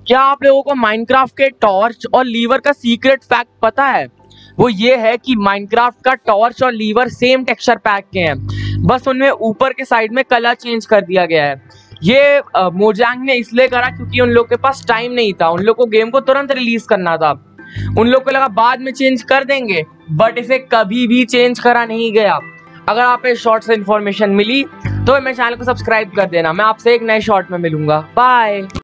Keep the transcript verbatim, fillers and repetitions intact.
क्या आप लोगों को माइनक्राफ्ट के टॉर्च और लीवर का सीक्रेट फैक्ट पता है? वो ये है कि माइनक्राफ्ट का टॉर्च और लीवर सेम टेक्सचर पैक के हैं, बस उनमें ऊपर के साइड में कलर चेंज कर दिया गया है। ये मोजांग ने इसलिए करा क्योंकि उन लोग के पास टाइम नहीं था, उन लोग को गेम को तुरंत रिलीज करना था। उन लोग को लगा बाद में चेंज कर देंगे, बट इसे कभी भी चेंज करा नहीं गया। अगर आप इस शॉर्ट से इन्फॉर्मेशन मिली तो मेरे चैनल को सब्सक्राइब कर देना। मैं आपसे एक नए शॉर्ट में मिलूंगा। बाय।